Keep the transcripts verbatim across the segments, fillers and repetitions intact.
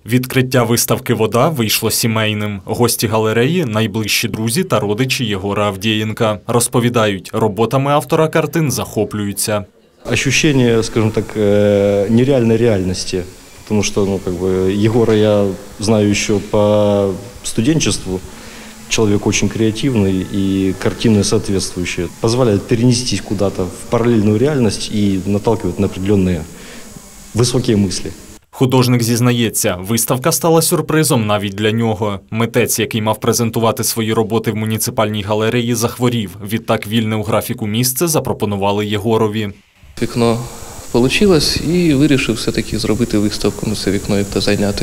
Відкриття виставки «Вода» вийшло сімейним. Гості галереї – найближчі друзі та родичі Єгора Авдєєнка. Розповідають, роботами автора картин захоплюються. Ощущение, скажем так, нереальной реальности. Потому что, ну, как бы, Егора я знаю еще по студенчеству. Человек очень креативный и картины соответствующие. Позволяет перенестись куда-то в параллельную реальность и наталкивает на определенные высокие мысли. Художник зізнається, виставка стала сюрпризом навіть для нього. Митець, який мав презентувати свої роботи в муніципальній галереї, захворів. Відтак вільне у графіку місце запропонували Єгорові. Вікно вийшло і вирішив все-таки зробити виставку, ну це вікно як-то зайняти.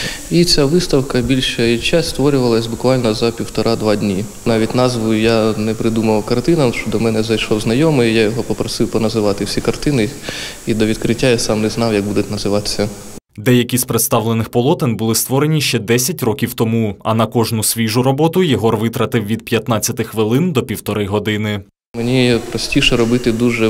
І ця виставка, більша її часть, створювалась буквально за півтора-два дні. Навіть назву я не придумав картинам, що до мене зайшов знайомий, я його попросив поназивати всі картини, і до відкриття я сам не знав, як будуть називатися. Деякі з представлених полотен були створені ще десять років тому, а на кожну свіжу роботу Єгор витратив від п'ятнадцяти хвилин до півтори години. Мені простіше робити дуже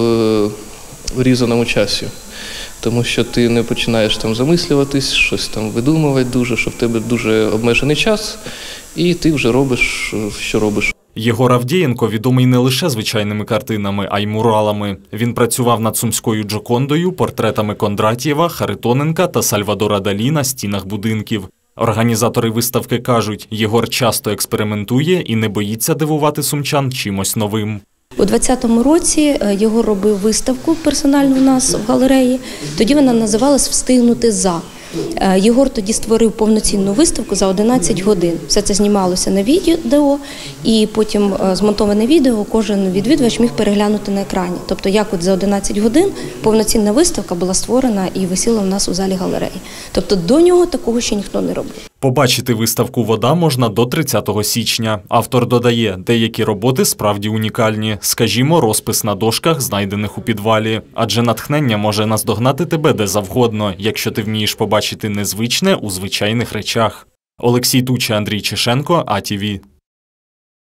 в врізаному часі, тому що ти не починаєш там замислюватись, щось там видумувати дуже, що в тебе дуже обмежений час, і ти вже робиш, що робиш. Єгор Авдєєнко відомий не лише звичайними картинами, а й муралами. Він працював над Сумською Джокондою, портретами Кондратєва, Харитоненка та Сальвадора Далі на стінах будинків. Організатори виставки кажуть, Єгор часто експериментує і не боїться дивувати сумчан чимось новим. У двадцятому році Єгор робив виставку персональну у нас в галереї, тоді вона називалась «Встигнути за». Єгор тоді створив повноцінну виставку за одинадцять годин. Все це знімалося на відео, і потім змонтоване відео кожен відвідувач міг переглянути на екрані. Тобто, як от за одинадцять годин повноцінна виставка була створена і висіла у нас у залі галереї. Тобто, до нього такого ще ніхто не робив. Побачити виставку «Вода» можна до тридцятого січня. Автор додає, деякі роботи справді унікальні. Скажімо, розпис на дошках, знайдених у підвалі. Адже натхнення може наздогнати тебе де завгодно, якщо ти вмієш побачити незвичне у звичайних речах. Олексій Туча, Андрій Чешенко, А Ті Ві.